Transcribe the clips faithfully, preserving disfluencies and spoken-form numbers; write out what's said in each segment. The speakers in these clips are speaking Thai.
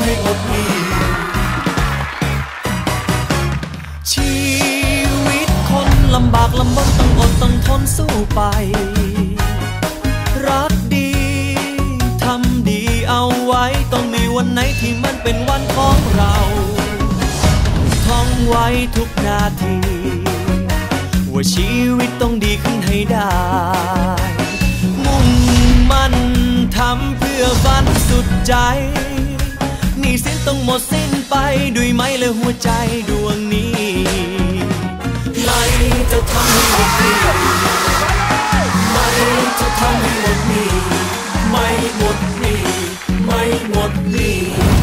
ให้หมดหนี้ชีวิตคนลำบากลำบนต้องอดต้องทนสู้ไปรักดีทำดีเอาไว้ต้องมีวันไหนที่มันเป็นวันของเราท่องไว้ทุกนาทีว่าชีวิตต้องดีขึ้นให้ได้มุ่งมั่นทำเพื่อฝันสุดใจหนี้สินต้องหมดสิ้นไปด้วยไม้และหัวใจดวงนี้ไม่จะทำให้หมดหนี้ไม่จะทำให้หมดหนี้ไม่หมดหนี้ไม่หมดหนี้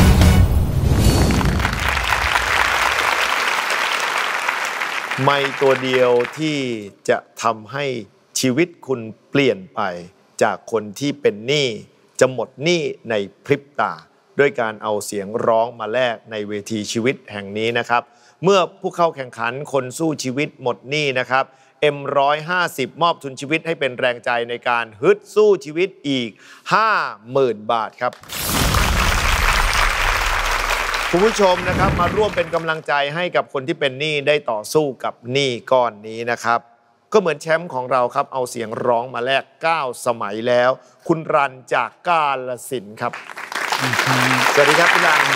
ไม่ตัวเดียวที่จะทำให้ชีวิตคุณเปลี่ยนไปจากคนที่เป็นหนี้จะหมดหนี้ในพริบตาด้วยการเอาเสียงร้องมาแลกในเวทีชีวิตแห่งนี้นะครับเมื่อผู้เข้าแข่งขันคนสู้ชีวิตหมดหนี้นะครับ เอ็ม หนึ่งร้อยห้าสิบ มอบทุนชีวิตให้เป็นแรงใจในการฮึดสู้ชีวิตอีก ห้าหมื่น บาทครับคุณผู้ชมนะครับมาร่วมเป็นกำลังใจให้กับคนที่เป็นหนี้ได้ต่อสู้กับหนี้ก้อนนี้นะครับก็เหมือนแชมป์ของเราครับเอาเสียงร้องมาแลกเก้าสมัยแล้วคุณรันจากกาฬสินธุ์ครับสวัสดีครับคุณรัน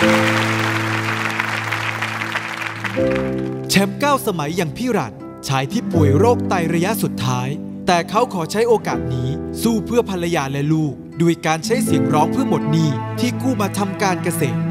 แชมป์เก้าสมัยอย่างพี่รันชายที่ป่วยโรคไตระยะสุดท้ายแต่เขาขอใช้โอกาสนี้สู้เพื่อภรรยาและลูกด้วยการใช้เสียงร้องเพื่อหมดหนี้ที่กู้มาทำการเกษตร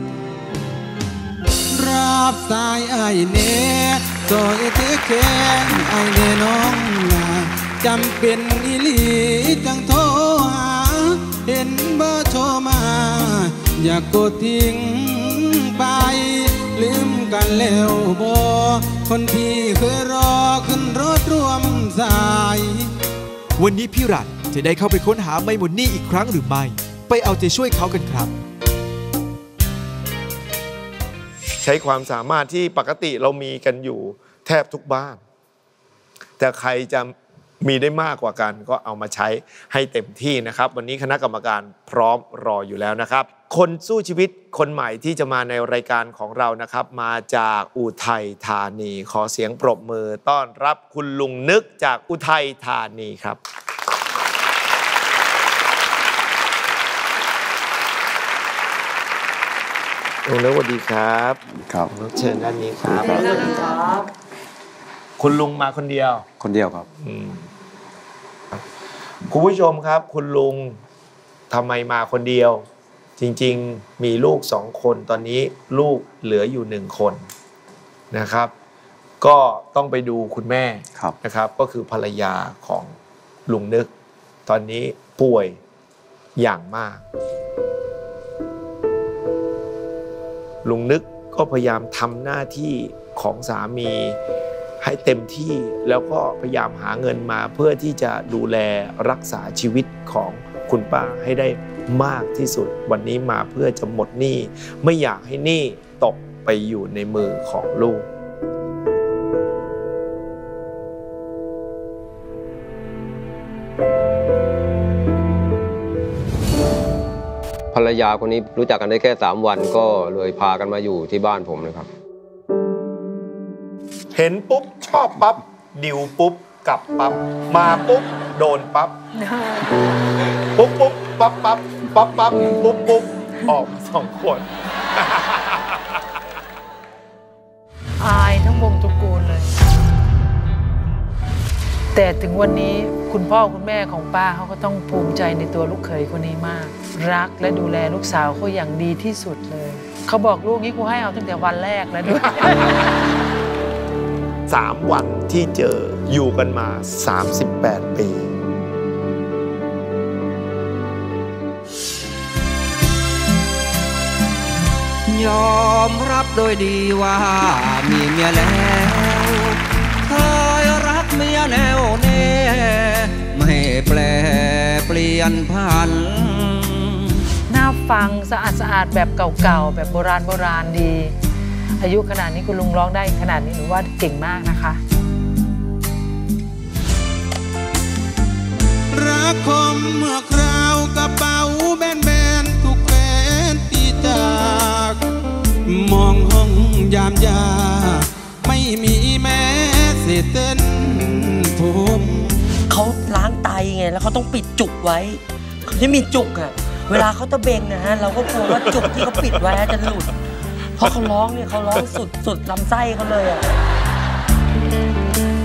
รับสายไอเน่ซอยเทแคนไอเน่น้องนาจำเป็นอีหลีจังโทรหาเห็นเบอร์โทรมาอยากกดทิ้งไปลืมกันแล้วบ่คนที่เคยรอขึ้นรถร่วมสายวันนี้พี่รันจะได้เข้าไปค้นหาไม่หมดหนี้อีกครั้งหรือไม่ไปเอาใจช่วยเขากันครับใช้ความสามารถที่ปกติเรามีกันอยู่แทบทุกบ้านแต่ใครจะมีได้มากกว่ากันก็เอามาใช้ให้เต็มที่นะครับวันนี้คณะกรรมการพร้อมรออยู่แล้วนะครับคนสู้ชีวิตคนใหม่ที่จะมาในรายการของเรานะครับมาจากอุทัยธานีขอเสียงปรบมือต้อนรับคุณลุงนึกจากอุทัยธานีครับลุงนึกสวัสดีครับครับเชิญด้านนี้ครับสวัสดีครับคุณลุงมาคนเดียวคนเดียวครับคุณผู้ชมครับคุณลุงทำไมมาคนเดียวจริงๆมีลูกสองคนตอนนี้ลูกเหลืออยู่หนึ่งคนนะครับก็ต้องไปดูคุณแม่นะครับก็คือภรรยาของลุงนึกตอนนี้ป่วยอย่างมากลุงนึกก็พยายามทำหน้าที่ของสามีให้เต็มที่แล้วก็พยายามหาเงินมาเพื่อที่จะดูแลรักษาชีวิตของคุณป้าให้ได้มากที่สุดวันนี้มาเพื่อจะหมดหนี้ไม่อยากให้หนี้ตกไปอยู่ในมือของลูกภรรยาคนนี้รู้จักกันได้แค่สามวันก็เลยพากันมาอยู่ที่บ้านผมเลยครับเห็นปุ๊บชอบปั๊บดิวปุ๊บกลับปั๊บมาปุ๊บโดนปั๊บปุ๊บปุ๊บปั๊บปั๊บปั๊บปั๊บปุ๊บปุ๊บออกสองคนอายทั้งวงตระกูลเลยแต่ถึงวันนี้คุณพ่อคุณแม่ของป้าเขาก็ต้องภูมิใจในตัวลูกเขยคนนี้มากรักและดูแลลูกสาวเขาอย่างดีที่สุดเลยเขาบอกลูกนี้กูให้เอาตั้งแต่วันแรกแล้วด้วยสามวันที่เจออยู่กันมาสามสิบแปดปียอมรับโดยดีว่ามีเมียแล้วเคยรักเมียแน่วแน่ไม่แปลเปลี่ยนผันน่าฟังสะอาดสะอาดแบบเก่าๆแบบโบราณโบราณดีอายุขนาดนี้คุณลุงร้องได้ขนาดนี้หนูว่าเก่งมากนะคะรักคมเมื่อคราวกระเป๋าแบนๆทุกแฟนที่ใจไงแล้วเขาต้องปิดจุกไว้เขาจะมีจุกอะเวลาเขาตะเบงนะฮะเราก็กลัวว่าจุกที่เขาปิดไว้จะหลุดเพราะเขาร้องเนี่ยเขาร้องสุดสุดลำไส้เขาเลยอะ